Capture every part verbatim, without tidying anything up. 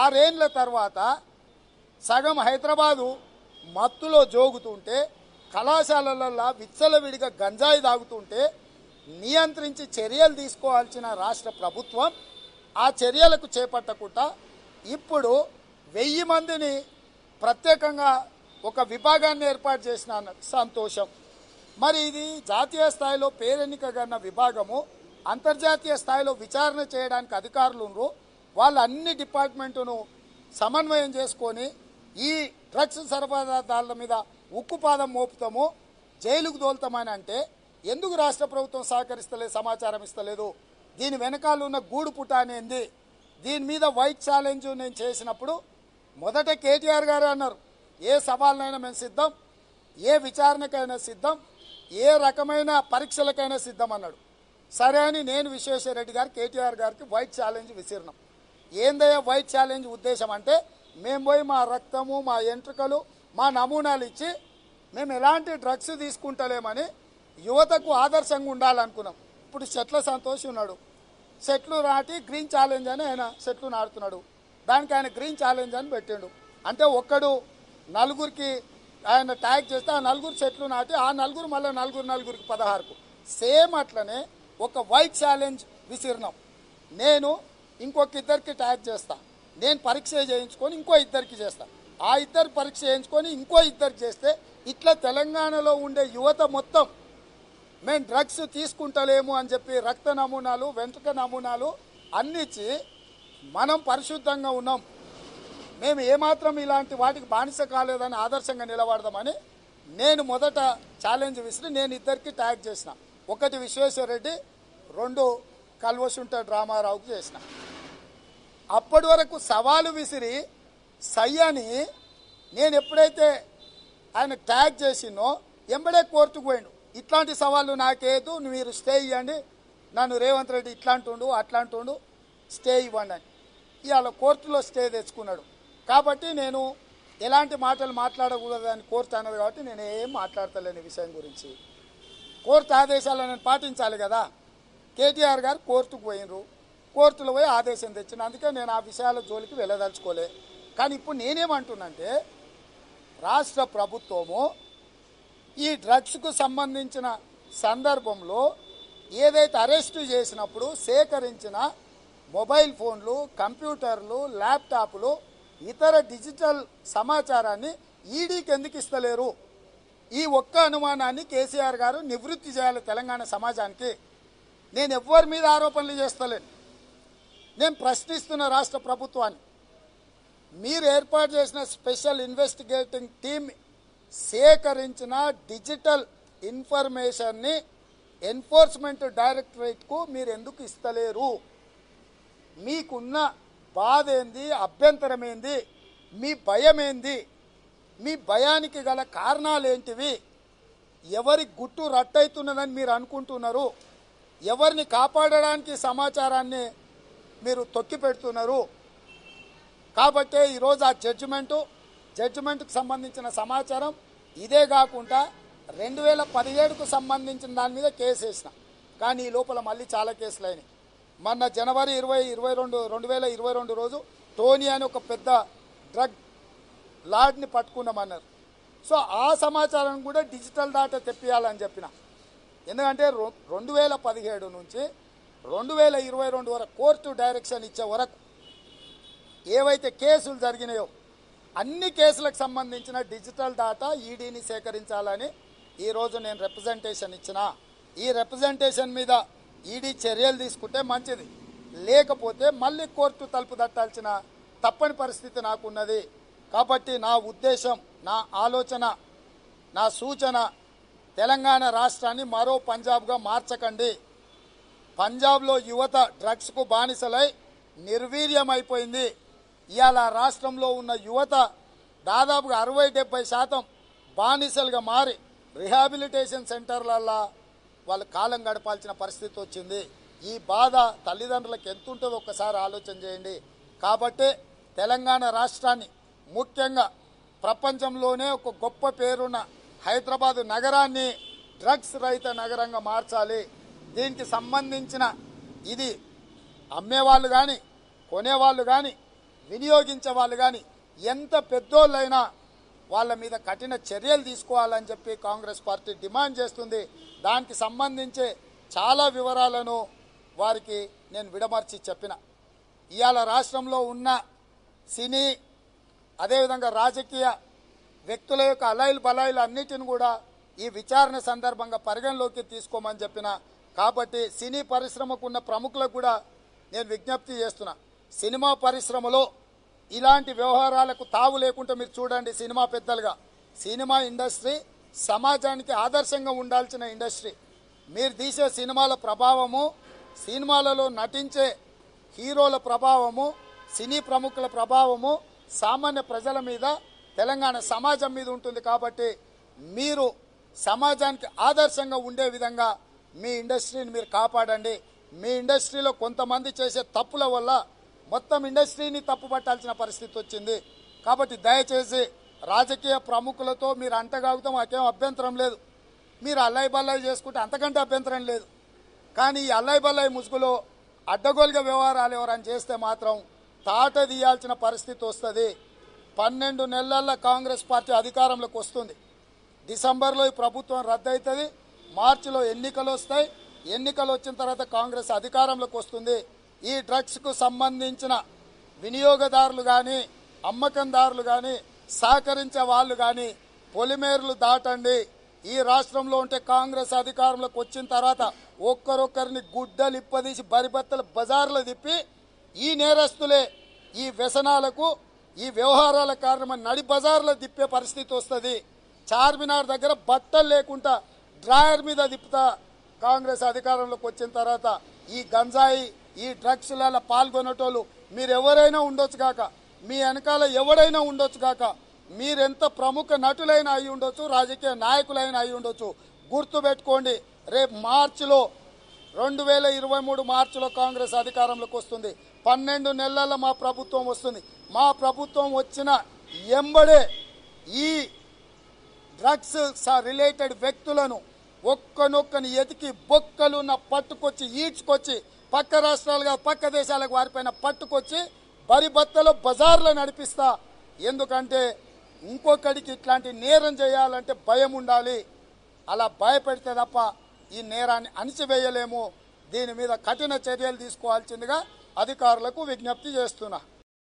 ఆరేండ్ల తర్వాత సగం హైదరాబాదు మత్తులో జోగుతుంటే, కళాశాలలలో విచ్చలవిడిగా గంజాయి తాగుతుంటే నియంత్రించి చర్యలు తీసుకోవాల్సిన రాష్ట్ర ప్రభుత్వం ఆ చర్యలకు చేపట్టకుండా ఇప్పుడు వెయ్యి మందిని ప్రత్యేకంగా ఒక విభాగాన్ని ఏర్పాటు చేసిన సంతోషం. మరి ఇది జాతీయ స్థాయిలో పేరెన్నికగన్న విభాగము, అంతర్జాతీయ స్థాయిలో విచారణ చేయడానికి అధికారులు ఉన్నారు. వాళ్ళు అన్ని డిపార్ట్మెంటును సమన్వయం చేసుకొని ఈ డ్రగ్స్ సరఫరాదారుల మీద ఉక్కుపాదం మోపుతాము, జైలుకు దోలుతామని అంటే ఎందుకు రాష్ట్ర ప్రభుత్వం సహకరిస్తలేదు, సమాచారం ఇస్తలేదు? దీని వెనకాల ఉన్న గూడు పుటానేంది? దీని మీద వైట్ ఛాలెంజ్ నేను చేసినప్పుడు మొదట కేటీఆర్ గారు అన్నారు, ఏ సవాళ్ళనైనా మేము సిద్ధం, ఏ విచారణకైనా సిద్ధం, ఏ రకమైన పరీక్షలకైనా సిద్ధం అన్నాడు. సరే అని నేను విశ్వేశ్వరరెడ్డి గారు కేటీఆర్ గారికి వైట్ ఛాలెంజ్ విసిరినాం. ఏందయ్యా వైట్ ఛాలెంజ్ ఉద్దేశం అంటే, మేము పోయి మా రక్తము, మా ఎంట్రుకలు, మా నమూనాలు ఇచ్చి మేము ఎలాంటి డ్రగ్స్ తీసుకుంటలేమని యువతకు ఆదర్శంగా ఉండాలనుకున్నాం. ఇప్పుడు చెట్ల సంతోష్ ఉన్నాడు, చెట్లు నాటి గ్రీన్ ఛాలెంజ్ అని ఆయన చెట్లు నాటుతున్నాడు. దానికి ఆయన గ్రీన్ ఛాలెంజ్ అని పెట్టిండు. అంటే ఒక్కడు నలుగురికి ఆయన ట్యాగ్ చేస్తే ఆ నలుగురు చెట్లు నాటి ఆ నలుగురు మళ్ళీ నలుగురు నలుగురికి పదహారుకు సేమ్ అట్లనే ఒక వైట్ ఛాలెంజ్ విసిరినాం. నేను ఇంకొక ఇద్దరికి ట్యాగ్ చేస్తా, నేను పరీక్ష చేయించుకొని ఇంకో ఇద్దరికి చేస్తా, ఆ ఇద్దరు పరీక్ష చేయించుకొని ఇంకో ఇద్దరికి చేస్తే ఇట్లా తెలంగాణలో ఉండే యువత మొత్తం మేము డ్రగ్స్ తీసుకుంటలేము అని చెప్పి రక్త నమూనాలు, వెంట్రుక నమూనాలు అన్నిచ్చి మనం పరిశుద్ధంగా ఉన్నాం, మేము ఏమాత్రం ఇలాంటి వాటికి బానిస కాలేదని ఆదర్శంగా నిలబడదామని నేను మొదట ఛాలెంజ్ విసిరి నేను ఇద్దరికి ట్యాగ్ చేసిన. ఒకటి విశ్వేశ్వరరెడ్డి, రెండు కల్వశుంట డ్రామారావుకి చేసిన. అప్పటి వరకు సవాలు విసిరి సయ్యని నేను ఎప్పుడైతే ఆయన ట్యాగ్ చేసినో ఎంబడే కోర్టుకు పోయిండు. ఇట్లాంటి సవాళ్ళు నాకేదు, మీరు స్టే ఇవ్వండి, నన్ను రేవంత్ రెడ్డి ఇట్లాంటుండు అట్లాంటుండు, స్టే ఇవ్వండి అని ఇవాళ కోర్టులో స్టే తెచ్చుకున్నాడు. కాబట్టి నేను ఎలాంటి మాటలు మాట్లాడకూడదని కోర్టు అన్నది కాబట్టి నేను ఏం మాట్లాడతలేని విషయం గురించి. కోర్టు ఆదేశాలను నేను పాటించాలి కదా. కేటీఆర్ గారు కోర్టుకు పోయినరు, కోర్టులో పోయి ఆదేశం తెచ్చిన, అందుకే నేను ఆ విషయాల జోలికి వెళ్ళదలుచుకోలే. కానీ ఇప్పుడు నేనేమంటున్నంటే, రాష్ట్ర ప్రభుత్వము ఈ డ్రగ్స్కు సంబంధించిన సందర్భంలో ఏదైతే అరెస్టు చేసినప్పుడు సేకరించిన మొబైల్ ఫోన్లు, కంప్యూటర్లు, ల్యాప్టాప్లు, ఇతర డిజిటల్ సమాచారాన్ని ఈడీకి ఎందుకు ఇస్తలేరు? ఈ ఒక్క అనుమానాన్ని కేసీఆర్ గారు నివృత్తి చేయాలి తెలంగాణ సమాజానికి. నేను ఎవ్వరి మీద ఆరోపణలు చేస్తలేను, నేను ప్రశ్నిస్తున్న రాష్ట్ర ప్రభుత్వాన్ని. మీరు ఏర్పాటు చేసిన స్పెషల్ ఇన్వెస్టిగేటింగ్ టీమ్ సేకరించిన డిజిటల్ ఇన్ఫర్మేషన్ని ఎన్ఫోర్స్మెంట్ డైరెక్టరేట్కు మీరు ఎందుకు ఇస్తలేరు? మీకున్న బాధ ఏంది, అభ్యంతరం ఏంది, మీ భయం ఏంది, మీ భయానికి గల కారణాలు ఏంటివి? ఎవరి గుట్టు రట్టయితున్నదని మీరు అనుకుంటున్నారు? ఎవరిని కాపాడడానికి సమాచారాన్ని మీరు తొక్కి పెడుతున్నారు? కాబట్టే ఈరోజు ఆ జడ్జిమెంటు జడ్జిమెంట్కు సంబంధించిన సమాచారం ఇదే కాకుండా రెండు వేల పదిహేడుకు సంబంధించిన దాని మీద కేసు వేసిన, కానీ ఈ లోపల మళ్ళీ చాలా కేసులు అయినాయి. మొన్న జనవరి ఇరవై ఇరవై రెండు రెండు వేల ఇరవై రెండు రోజు టోనీ అని ఒక పెద్ద డ్రగ్ లార్డ్ని పట్టుకున్నామన్నారు. సో ఆ సమాచారం కూడా డిజిటల్ డాటా తెప్పియాలని చెప్పిన. ఎందుకంటే రెండు వేల పదిహేడు నుంచి రెండు వేల ఇరవై రెండు వరకు కోర్టు డైరెక్షన్ ఇచ్చే వరకు ఏవైతే కేసులు జరిగినాయో అన్ని కేసులకు సంబంధించిన డిజిటల్ డాటా ఈడీని సేకరించాలని ఈరోజు నేను రిప్రజెంటేషన్ ఇచ్చిన. ఈ రిప్రజెంటేషన్ మీద ఈడీ చర్యలు తీసుకుంటే మంచిది, లేకపోతే మళ్ళీ కోర్టు తలుపు తట్టాల్సిన తప్పని పరిస్థితి నాకున్నది. కాబట్టి నా ఉద్దేశం, నా ఆలోచన, నా సూచన, తెలంగాణ రాష్ట్రాన్ని మరో పంజాబ్గా మార్చకండి. పంజాబ్లో యువత డ్రగ్స్కు బానిసలై నిర్వీర్యమైపోయింది. ఇవాళ రాష్ట్రంలో ఉన్న యువత దాదాపుగా అరవై డెబ్బై శాతం బానిసలుగా మారి రిహాబిలిటేషన్ సెంటర్లలో వాళ్ళు కాలం గడపాల్సిన పరిస్థితి వచ్చింది. ఈ బాధ తల్లిదండ్రులకు ఎంత ఉంటుందో ఒక్కసారి ఆలోచన చేయండి. కాబట్టి తెలంగాణ రాష్ట్రాన్ని, ముఖ్యంగా ప్రపంచంలోనే ఒక గొప్ప పేరున్న హైదరాబాద్ నగరాన్ని డ్రగ్స్ రహిత నగరంగా మార్చాలి. దీనికి సంబంధించిన ఇది అమ్మేవాళ్ళు కానీ, కొనేవాళ్ళు కానీ, వినియోగించే వాళ్ళు కానీ ఎంత పెద్దోళ్ళైనా వాళ్ళ మీద కఠిన చర్యలు తీసుకోవాలని చెప్పి కాంగ్రెస్ పార్టీ డిమాండ్ చేస్తుంది. దానికి సంబంధించి చాలా వివరాలను వారికి నేను విడమర్చి చెప్పిన. ఇవాళ రాష్ట్రంలో ఉన్న సినీ అదేవిధంగా రాజకీయ వ్యక్తుల యొక్క అలైలు బలాయిలు అన్నిటిని కూడా ఈ విచారణ సందర్భంగా పరిగణలోకి తీసుకోమని చెప్పిన. కాబట్టి సినీ పరిశ్రమకు ఉన్న ప్రముఖులకు కూడా నేను విజ్ఞప్తి చేస్తున్నా, సినిమా పరిశ్రమలో ఇలాంటి వ్యవహారాలకు తావు లేకుండా మీరు చూడండి. సినిమా పెద్దలుగా సినిమా ఇండస్ట్రీ సమాజానికి ఆదర్శంగా ఉండాల్సిన ఇండస్ట్రీ. మీరు తీసే సినిమాల ప్రభావము, సినిమాలలో నటించే హీరోల ప్రభావము, సినీ ప్రముఖుల ప్రభావము సామాన్య ప్రజల మీద, తెలంగాణ సమాజం మీద ఉంటుంది. కాబట్టి మీరు సమాజానికి ఆదర్శంగా ఉండే విధంగా మీ ఇండస్ట్రీని మీరు కాపాడండి. మీ ఇండస్ట్రీలో కొంతమంది చేసే తప్పుల వల్ల మొత్తం ఇండస్ట్రీని తప్పుపట్టాల్సిన పరిస్థితి వచ్చింది. కాబట్టి దయచేసి రాజకీయ ప్రముఖులతో మీరు అంటగాగుతూ మాకేం అభ్యంతరం లేదు, మీరు అల్లాయి బల్లాయి చేసుకుంటే అంతకంటే అభ్యంతరం లేదు. కానీ ఈ అల్లాయి బల్లాయి ముసుగులో అడ్డగోలుగా వ్యవహారాలు ఎవరైనా చేస్తే మాత్రం తాట తీయాల్సిన పరిస్థితి వస్తుంది. పన్నెండు నెలల్లో కాంగ్రెస్ పార్టీ అధికారంలోకి వస్తుంది. డిసెంబర్లో ఈ ప్రభుత్వం రద్దవుతుంది, మార్చిలో ఎన్నికలు వస్తాయి. ఎన్నికలు వచ్చిన తర్వాత కాంగ్రెస్ అధికారంలోకి వస్తుంది. ఈ డ్రగ్స్కు సంబంధించిన వినియోగదారులు కానీ, అమ్మకందారులు కానీ, సహకరించే వాళ్ళు కానీ పొలిమేరులు దాటండి. ఈ రాష్ట్రంలో ఉంటే కాంగ్రెస్ అధికారంలోకి వచ్చిన తర్వాత ఒక్కరొక్కరిని గుడ్డలు ఇప్పదీసి బరిబత్తల బజార్లో తిప్పి ఈ నేరస్తులే ఈ వ్యసనాలకు, ఈ వ్యవహారాల కారణమని నడి బజార్లో తిప్పే పరిస్థితి వస్తుంది. చార్మినార్ దగ్గర బట్టలు లేకుండా డ్రాయర్ మీద తిప్పుతా కాంగ్రెస్ అధికారంలోకి వచ్చిన తర్వాత ఈ గంజాయి, ఈ డ్రగ్స్లలో పాల్గొనేటోళ్ళు మీరు ఎవరైనా ఉండొచ్చు కాక, మీ వెనకాల ఎవడైనా ఉండొచ్చు కాక, మీరెంత ప్రముఖ నటులైనా అయి ఉండొచ్చు, రాజకీయ నాయకులైనా అయి ఉండొచ్చు. గుర్తుపెట్టుకోండి, రేపు మార్చిలో రెండు వేల ఇరవై మూడు మార్చిలో కాంగ్రెస్ అధికారంలోకి వస్తుంది. పన్నెండు నెలల మా ప్రభుత్వం వస్తుంది. మా ప్రభుత్వం వచ్చిన ఎంబడే ఈ డ్రగ్స్ రిలేటెడ్ వ్యక్తులను ఒక్కనొక్కని ఎతికి బొక్కలున్న పట్టుకొచ్చి ఈడ్చుకొచ్చి పక్క రాష్ట్రాలుగా పక్క దేశాలకు వారిపైన పట్టుకొచ్చి బరిబత్తలో బజార్లో నడిపిస్తా. ఎందుకంటే ఇంకొకడికి ఇట్లాంటి నేరం చేయాలంటే భయం ఉండాలి. అలా భయపెడితే తప్ప ఈ నేరాన్ని అణిచివేయలేము. దీని మీద కఠిన చర్యలు తీసుకోవాల్సిందిగా అధికారులకు విజ్ఞప్తి చేస్తున్నా.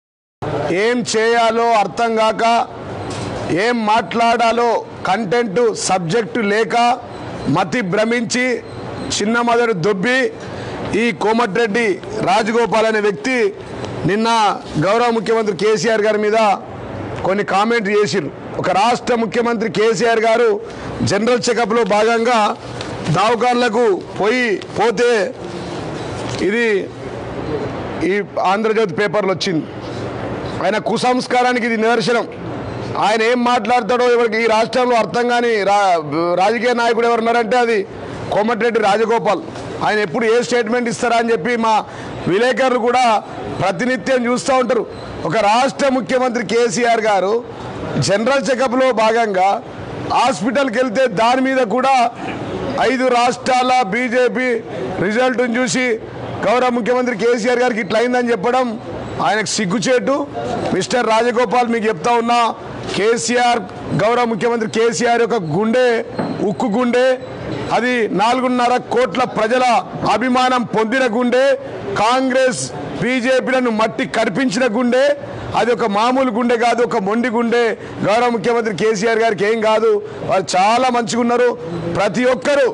ఏం చేయాలో అర్థం కాక, ఏం మాట్లాడాలో కంటెంట్ సబ్జెక్టు లేక మతి భ్రమించి చిన్న మొదలు దొబ్బి ఈ కోమటిరెడ్డి రాజగోపాల్ అనే వ్యక్తి నిన్న గౌరవ ముఖ్యమంత్రి కేసీఆర్ గారి మీద కొన్ని కామెంట్ చేసిరు. ఒక రాష్ట్ర ముఖ్యమంత్రి కేసీఆర్ గారు జనరల్ చెకప్లో భాగంగా దవాఖాన్లకు పోయి పోతే ఇది ఈ ఆంధ్రజ్యోతి పేపర్లో వచ్చింది. ఆయన కుసంస్కారానికి ఇది నిదర్శనం. ఆయన ఏం మాట్లాడతాడో ఎవరికి ఈ రాష్ట్రంలో అర్థం కాని రా రాజకీయ నాయకుడు ఎవరున్నారంటే అది కోమటిరెడ్డి రాజగోపాల్. ఆయన ఎప్పుడు ఏ స్టేట్మెంట్ ఇస్తారా అని చెప్పి మా విలేకరులు కూడా ప్రతినిత్యం చూస్తూ ఉంటారు. ఒక రాష్ట్ర ముఖ్యమంత్రి కేసీఆర్ గారు జనరల్ చెకప్లో భాగంగా హాస్పిటల్కి వెళ్తే దాని మీద కూడా ఐదు రాష్ట్రాల బీజేపీ రిజల్ట్ను చూసి గౌరవ ముఖ్యమంత్రి కేసీఆర్ గారికి ఇట్లా అయిందని చెప్పడం ఆయనకు సిగ్గుచేటు. మిస్టర్ రాజగోపాల్, మీకు చెప్తా ఉన్నా, కేసీఆర్ గౌరవ ముఖ్యమంత్రి కేసీఆర్ యొక్క గుండె ఉక్కు గుండె, అది నాలుగున్నర కోట్ల ప్రజల అభిమానం పొందిన గుండె, కాంగ్రెస్ బీజేపీలను మట్టి కనిపించిన గుండె. అది ఒక మామూలు గుండె కాదు, ఒక మొండి గుండె. గౌరవ ముఖ్యమంత్రి కేసీఆర్ గారికి ఏం కాదు, వాళ్ళు చాలా మంచిగా ఉన్నారు. ప్రతి ఒక్కరూ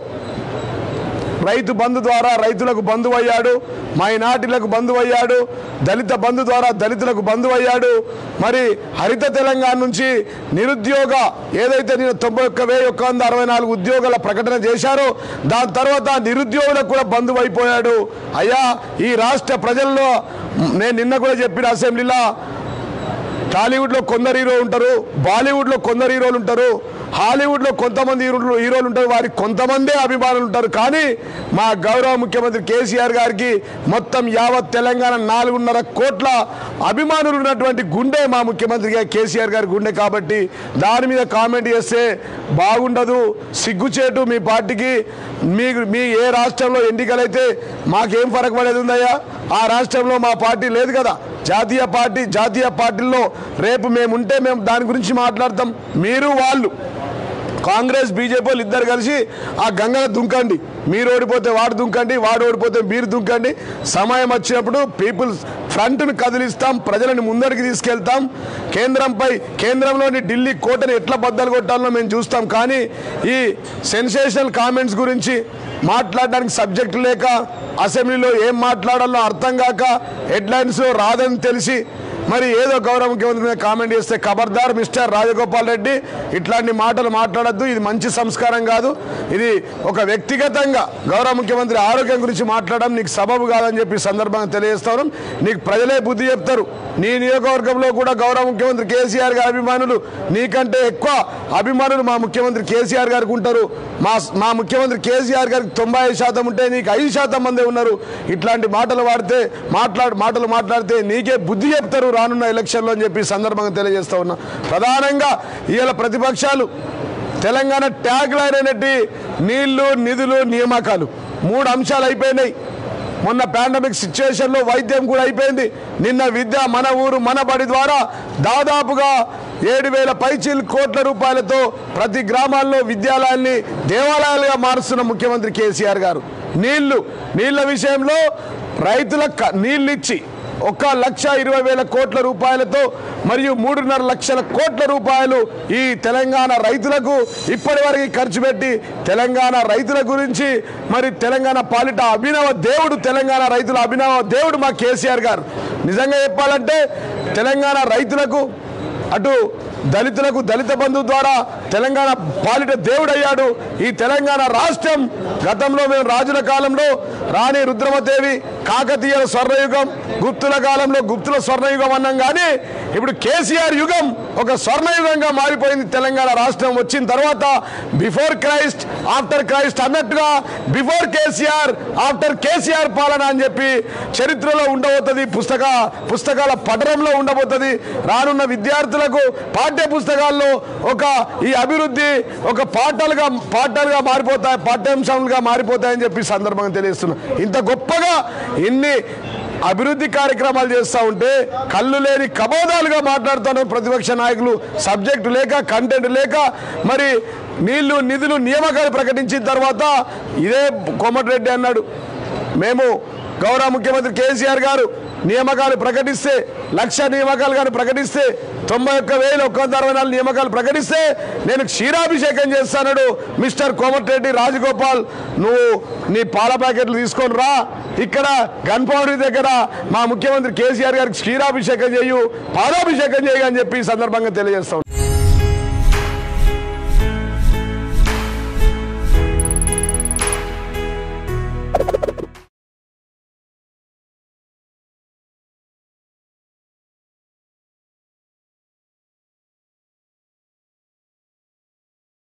రైతు బంధు ద్వారా రైతులకు బంధువు అయ్యాడు, మైనార్టీలకు బంధువు అయ్యాడు, దళిత బంధు ద్వారా దళితులకు బంధువు అయ్యాడు. మరి హరిత తెలంగాణ నుంచి నిరుద్యోగ ఏదైతే నేను తొంభై ఒక్క వెయ్యి ఒక్క వంద అరవై నాలుగు ఉద్యోగాల ప్రకటన చేశారో దాని తర్వాత నిరుద్యోగులకు కూడా బంధువు అయిపోయాడు. అయ్యా, ఈ రాష్ట్ర ప్రజల్లో నేను నిన్న కూడా చెప్పిన అసెంబ్లీలో, టాలీవుడ్లో కొందరు హీరోలు ఉంటారు, బాలీవుడ్లో కొందరు హీరోలు ఉంటారు, హాలీవుడ్లో కొంతమంది హీరోలు హీరోలు ఉంటారు, వారికి కొంతమందే అభిమానులు ఉంటారు. కానీ మా గౌరవ ముఖ్యమంత్రి కేసీఆర్ గారికి మొత్తం యావత్ తెలంగాణ నాలుగున్నర కోట్ల అభిమానులు ఉన్నటువంటి గుండె మా ముఖ్యమంత్రి కేసీఆర్ గారి గుండె. కాబట్టి దాని మీద కామెంట్ చేస్తే బాగుండదు, సిగ్గుచేటు మీ పార్టీకి. మీ మీ ఏ రాష్ట్రంలో ఎన్నికలైతే మాకేం ఫరక పడేది ఉందయ్యా? ఆ రాష్ట్రంలో మా పార్టీ లేదు కదా. జాతీయ పార్టీ జాతీయ పార్టీల్లో రేపు మేము ఉంటే మేము దాని గురించి మాట్లాడతాం. మీరు వాళ్ళు కాంగ్రెస్ బీజేపీ వాళ్ళు ఇద్దరు కలిసి ఆ గంగలో దుంకండి. మీరు ఓడిపోతే వాడు దుంకండి, వాడు ఓడిపోతే మీరు దుంకండి. సమయం వచ్చినప్పుడు పీపుల్స్ ఫ్రంట్ను కదిలిస్తాం, ప్రజలను ముందరికి తీసుకెళ్తాం. కేంద్రంపై కేంద్రంలోని ఢిల్లీ కోటను ఎట్లా బద్దలు కొట్టాలో మేము చూస్తాం. కానీ ఈ సెన్సేషనల్ కామెంట్స్ గురించి మాట్లాడడానికి సబ్జెక్టు లేక, అసెంబ్లీలో ఏం మాట్లాడాలో అర్థం కాక, హెడ్లైన్స్ రాదని తెలిసి మరి ఏదో గౌరవ ముఖ్యమంత్రి మీద కామెంట్ చేస్తే ఖబర్దార్ మిస్టర్ రాజగోపాల్ రెడ్డి, ఇట్లాంటి మాటలు మాట్లాడద్దు. ఇది మంచి సంస్కారం కాదు. ఇది ఒక వ్యక్తిగతంగా గౌరవ ముఖ్యమంత్రి ఆరోగ్యం గురించి మాట్లాడడం నీకు సబబు కాదని చెప్పి సందర్భంగా తెలియజేస్తాను. నీకు ప్రజలే బుద్ధి చెప్తారు. నీ నియోజకవర్గంలో కూడా గౌరవ ముఖ్యమంత్రి కేసీఆర్ గారి అభిమానులు నీకంటే ఎక్కువ అభిమానులు మా ముఖ్యమంత్రి కేసీఆర్ గారికి ఉంటారు. మా మా ముఖ్యమంత్రి కేసీఆర్ గారికి తొంభై ఐదు శాతం ఉంటే నీకు ఐదు శాతం మందే ఉన్నారు. ఇట్లాంటి మాటలు వాడితే మాట్లాడు మాటలు మాట్లాడితే నీకే బుద్ధి చెప్తారు రానున్న ఎలక్షన్లో అని చెప్పి సందర్భంగా తెలియజేస్తా ఉన్నా. ప్రధానంగా ఇవాళ ప్రతిపక్షాలు తెలంగాణ ట్యాగ్ లైన్ అయినట్టు నీళ్లు, నిధులు, నియామకాలు మూడు అంశాలు అయిపోయినాయి. మొన్న పాండమిక్ సిచ్యువేషన్లో వైద్యం కూడా అయిపోయింది. నిన్న విద్య మన ఊరు మన బడి ద్వారా దాదాపుగా ఏడు వేల పైచీల కోట్ల రూపాయలతో ప్రతి గ్రామాల్లో విద్యాలయాల్ని దేవాలయాలుగా మారుస్తున్న ముఖ్యమంత్రి కేసీఆర్ గారు. నీళ్లు నీళ్ల విషయంలో రైతులకు నీళ్ళు ఇచ్చి ఒక లక్ష ఇరవై వేల కోట్ల రూపాయలతో మరియు మూడున్నర లక్షల కోట్ల రూపాయలు ఈ తెలంగాణ రైతులకు ఇప్పటి వరకు ఖర్చు పెట్టి తెలంగాణ రైతుల గురించి మరి తెలంగాణ పాలిట అభినవ దేవుడు, తెలంగాణ రైతుల అభినవ దేవుడు మా కేసీఆర్ గారు. నిజంగా చెప్పాలంటే తెలంగాణ రైతులకు అటు దళితులకు దళిత బంధు ద్వారా తెలంగాణ పాలిట దేవుడయ్యాడు. ఈ తెలంగాణ రాష్ట్రం గతంలో మేము రాజుల కాలంలో రాణి రుద్రమదేవి, కాకతీయుల స్వర్ణయుగం, గుప్తుల కాలంలో గుప్తుల స్వర్ణయుగం అన్నాం. కానీ ఇప్పుడు కేసీఆర్ యుగం ఒక స్వర్ణయుగంగా మారిపోయింది. తెలంగాణ రాష్ట్రం వచ్చిన తర్వాత బిఫోర్ క్రైస్ట్ ఆఫ్టర్ క్రైస్ట్ అన్నట్టుగా బిఫోర్ కేసీఆర్ ఆఫ్టర్ కేసీఆర్ పాలన అని చెప్పి చరిత్రలో ఉండబోతుంది. పుస్తక పుస్తకాల పఠనంలో ఉండబోతుంది. రానున్న విద్యార్థులకు పాఠ్య పుస్తకాల్లో ఒక ఈ అభివృద్ధి ఒక పాఠాలుగా పాఠాలుగా మారిపోతాయి, పాఠ్యాంశాలుగా మారిపోతాయని చెప్పి సందర్భంగా తెలియజేస్తున్నా. ఇంత గొప్పగా ఇన్ని అభివృద్ధి కార్యక్రమాలు చేస్తూ ఉంటే కళ్ళు లేని కబోదాలుగా మాట్లాడుతున్నారు ప్రతిపక్ష నాయకులు. సబ్జెక్టు లేక, కంటెంట్ లేక, మరి నీళ్లు, నిధులు, నియామకాలు ప్రకటించిన తర్వాత ఇదే కోమటిరెడ్డి అన్నాడు, మేము గౌరవ ముఖ్యమంత్రి కేసీఆర్ గారు నియామకాలు ప్రకటిస్తే లక్ష నియామకాలు కానీ ప్రకటిస్తే తొంభై ఒక్క వేలు ఒక్క వంద అరవై నాలుగు నియామకాలు ప్రకటిస్తే నేను క్షీరాభిషేకం చేస్తానడు మిస్టర్ కోమటిరెడ్డి రాజగోపాల్. నువ్వు నీ పాల ప్యాకెట్లు తీసుకొని రా, ఇక్కడ గన్ పౌడరీ దగ్గర మా ముఖ్యమంత్రి కేసీఆర్ గారికి క్షీరాభిషేకం చేయు, పాలాభిషేకం చేయని చెప్పి ఈ సందర్భంగా తెలియజేస్తాం.